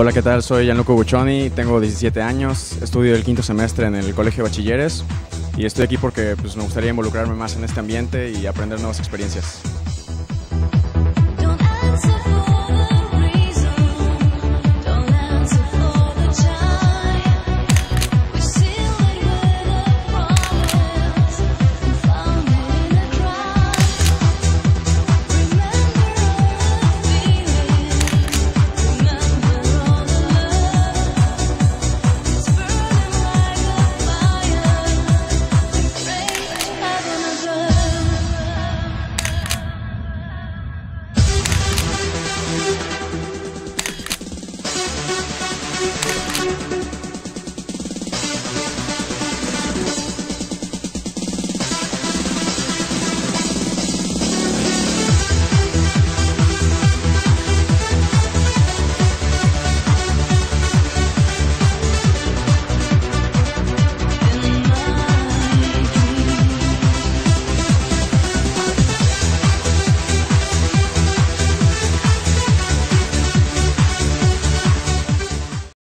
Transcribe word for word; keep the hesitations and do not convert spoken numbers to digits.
Hola, ¿qué tal? Soy Gianluca Buccioni, tengo diecisiete años, estudio el quinto semestre en el Colegio de Bachilleres y estoy aquí porque pues, me gustaría involucrarme más en este ambiente y aprender nuevas experiencias.